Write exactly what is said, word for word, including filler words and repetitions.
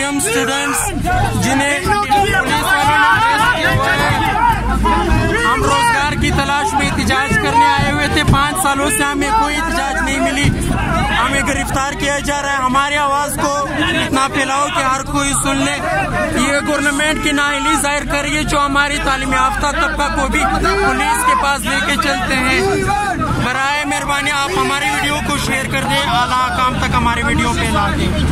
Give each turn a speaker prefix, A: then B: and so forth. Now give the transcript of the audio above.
A: Muallem students जिन्हें police वालों ने अरेस्ट किया हुआ है। हम रोजगार की तलाश में एहतजाज करने आए हुए थे। पाँच सालों से हमें कोई एहतजाज नहीं मिली, हमें गिरफ्तार किया जा रहा है। हमारी आवाज को इतना फैलाओ कि हर कोई सुन ले। ये गवर्नमेंट की नाअहली जाहिर कर रही है जो हमारी तालीम याफ्ता तबका को भी पुलिस के पास लेके चलते हैं। बराए मेहरबानी आप हमारी वीडियो को शेयर कर दें, आला काम तक हमारी वीडियो फैला दें।